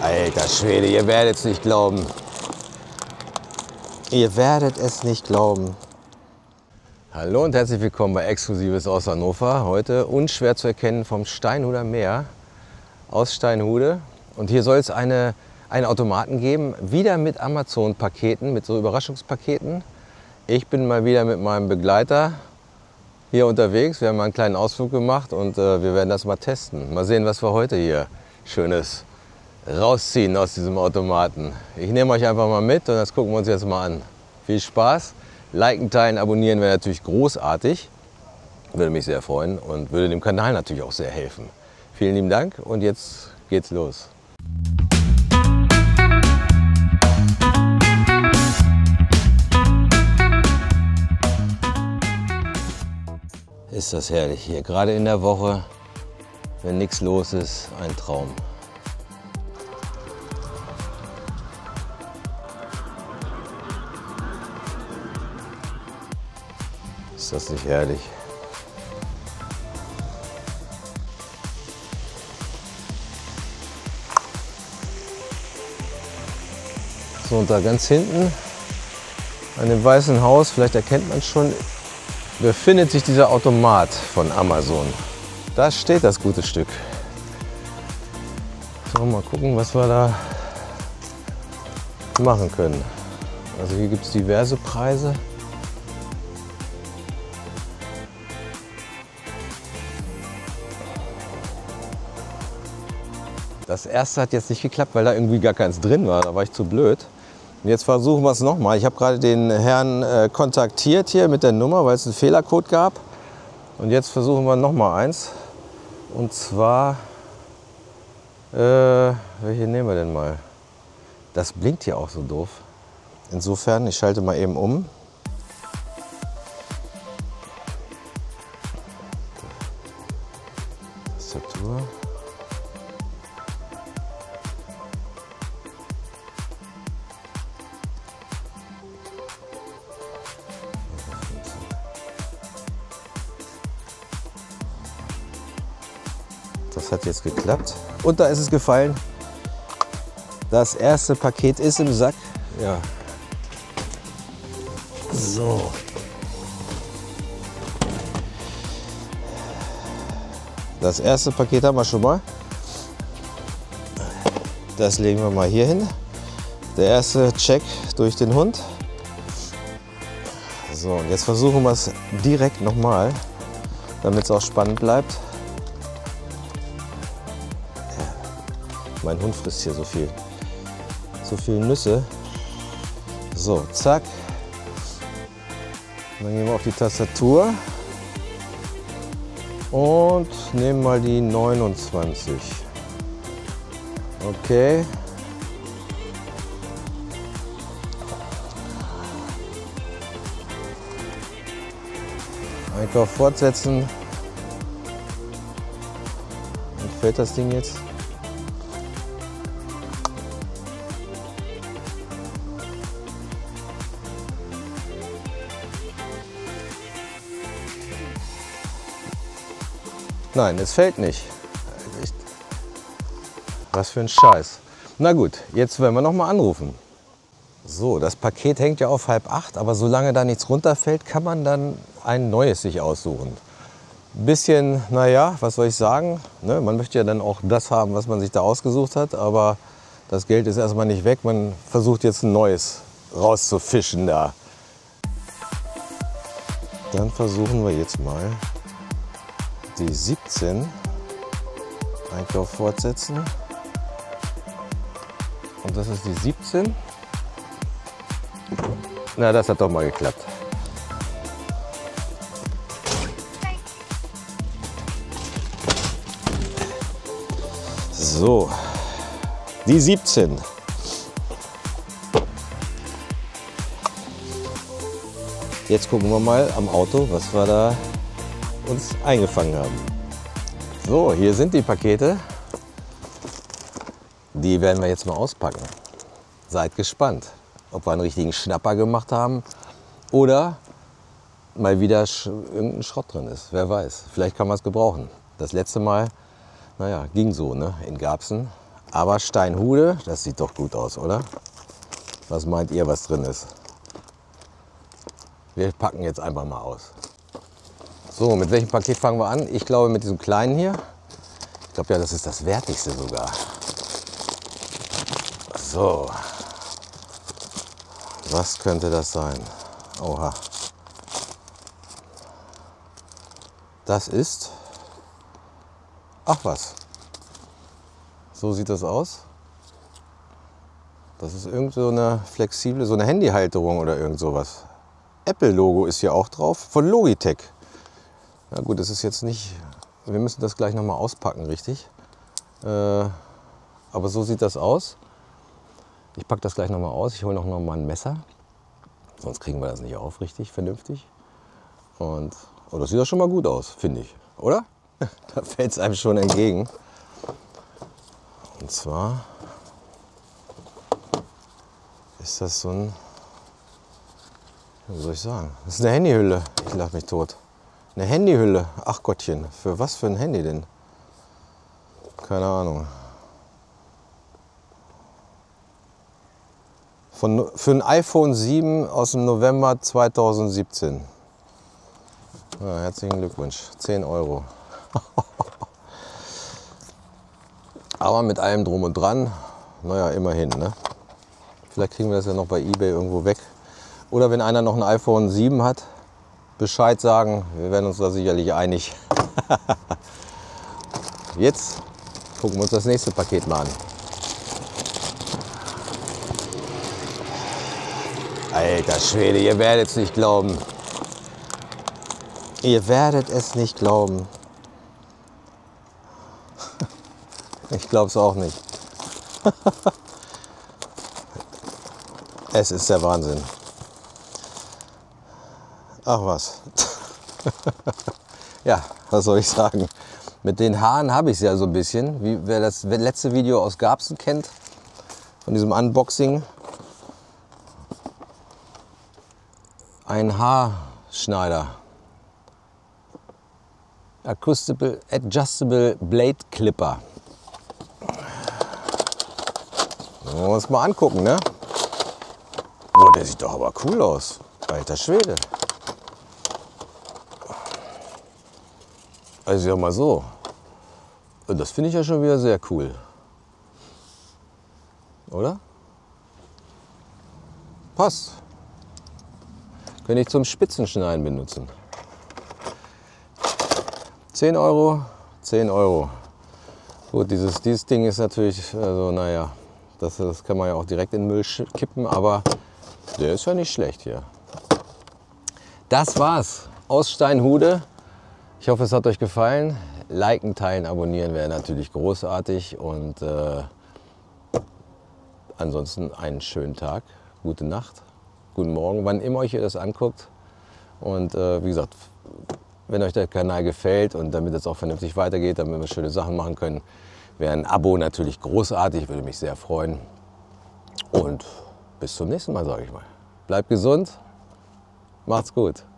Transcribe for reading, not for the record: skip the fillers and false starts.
Alter Schwede, ihr werdet es nicht glauben. Ihr werdet es nicht glauben. Hallo und herzlich willkommen bei Exklusives aus Hannover. Heute unschwer zu erkennen vom Steinhuder Meer aus Steinhude. Und hier soll es einen Automaten geben, wieder mit Amazon-Paketen, mit so Überraschungspaketen. Ich bin mal wieder mit meinem Begleiter hier unterwegs. Wir haben mal einen kleinen Ausflug gemacht und wir werden das mal testen. Mal sehen, was wir heute hier Schönes rausziehen aus diesem Automaten. Ich nehme euch einfach mal mit und das gucken wir uns jetzt mal an. Viel Spaß. Liken, teilen, abonnieren wäre natürlich großartig. Würde mich sehr freuen und würde dem Kanal natürlich auch sehr helfen. Vielen lieben Dank und jetzt geht's los. Ist das herrlich hier, gerade in der Woche, wenn nichts los ist, ein Traum. Ist das nicht herrlich? So, und da ganz hinten an dem weißen Haus, vielleicht erkennt man es schon, befindet sich dieser Automat von Amazon. Da steht das gute Stück. So, mal gucken, was wir da machen können. Also hier gibt es diverse Preise. Das erste hat jetzt nicht geklappt, weil da irgendwie gar keins drin war. Da war ich zu blöd. Und jetzt versuchen wir es nochmal. Ich habe gerade den Herrn kontaktiert hier mit der Nummer, weil es einen Fehlercode gab. Und jetzt versuchen wir nochmal eins. Und zwar, welche nehmen wir denn mal? Das blinkt hier auch so doof. Insofern, ich schalte mal eben um. Tastatur. Das hat jetzt geklappt. Und da ist es gefallen. Das erste Paket ist im Sack. Ja. So. Das erste Paket haben wir schon mal. Das legen wir mal hier hin. Der erste Check durch den Hund. So, und jetzt versuchen wir es direkt nochmal, damit es auch spannend bleibt. Mein Hund frisst hier so viel Nüsse. So, zack. Dann gehen wir auf die Tastatur und nehmen mal die 29. Okay. Einkauf fortsetzen. Entfällt das Ding jetzt? Nein, es fällt nicht. Was für ein Scheiß. Na gut, jetzt werden wir noch mal anrufen. So, das Paket hängt ja auf 7:30, aber solange da nichts runterfällt, kann man dann ein neues sich aussuchen. Ein bisschen, naja, was soll ich sagen? Ne, man möchte ja dann auch das haben, was man sich da ausgesucht hat, aber das Geld ist erstmal nicht weg. Man versucht jetzt ein neues rauszufischen da. Dann versuchen wir jetzt mal die 17, Einkauf fortsetzen. Und das ist die 17. Na, das hat doch mal geklappt. So, die 17. Jetzt gucken wir mal am Auto, was wir da uns eingefangen haben. So, hier sind die Pakete. Die werden wir jetzt mal auspacken. Seid gespannt, ob wir einen richtigen Schnapper gemacht haben oder mal wieder irgendein Schrott drin ist. Wer weiß, vielleicht kann man es gebrauchen. Das letzte Mal, naja, ging so, ne, in Garbsen. Aber Steinhude, das sieht doch gut aus, oder? Was meint ihr, was drin ist? Wir packen jetzt einfach mal aus. So, mit welchem Paket fangen wir an? Ich glaube mit diesem kleinen hier. Ich glaube ja, das ist das wertigste sogar. So. Was könnte das sein? Oha. Das ist... Ach was. So sieht das aus. Das ist irgend so eine flexible, so eine Handyhalterung oder irgend sowas. Apple-Logo ist hier auch drauf, von Logitech. Na gut, das ist jetzt nicht, wir müssen das gleich nochmal auspacken, richtig? Aber so sieht das aus. Ich packe das gleich nochmal aus, ich hole noch mal ein Messer. Sonst kriegen wir das nicht auf, richtig, vernünftig. Und oh, das sieht doch schon mal gut aus, finde ich, oder? Da fällt es einem schon entgegen. Und zwar ist das so ein, wie soll ich sagen, das ist eine Handyhülle. Ich lache mich tot. Eine Handyhülle. Ach Gottchen, für was für ein Handy denn? Keine Ahnung. Für ein iPhone 7 aus dem November 2017. Ja, herzlichen Glückwunsch. 10 Euro. Aber mit allem drum und dran, naja, immerhin. Ne? Vielleicht kriegen wir das ja noch bei eBay irgendwo weg. Oder wenn einer noch ein iPhone 7 hat, Bescheid sagen. Wir werden uns da sicherlich einig. Jetzt gucken wir uns das nächste Paket mal an. Alter Schwede, ihr werdet es nicht glauben. Ihr werdet es nicht glauben. Ich glaube es auch nicht. Es ist der Wahnsinn. Ach was. Ja, was soll ich sagen? Mit den Haaren habe ich es ja so ein bisschen. Wie, wer das letzte Video aus Garbsen kennt, von diesem Unboxing. Ein Haarschneider. Adjustable Blade Clipper. Wollen wir uns mal angucken, ne? Oh, der sieht doch aber cool aus. Alter Schwede. Also ja mal so. Und das finde ich ja schon wieder sehr cool. Oder? Passt. Könnte ich zum Spitzenschneiden benutzen. 10 Euro, 10 Euro. Gut, dieses Ding ist natürlich, also naja, das kann man ja auch direkt in den Müll kippen, aber der ist ja nicht schlecht hier. Das war's aus Steinhude. Ich hoffe, es hat euch gefallen. Liken, teilen, abonnieren wäre natürlich großartig. Und ansonsten einen schönen Tag, gute Nacht, guten Morgen, wann immer euch ihr das anguckt. Und wie gesagt, wenn euch der Kanal gefällt und damit es auch vernünftig weitergeht, damit wir schöne Sachen machen können, wäre ein Abo natürlich großartig, würde mich sehr freuen. Und bis zum nächsten Mal, sage ich mal. Bleibt gesund, macht's gut.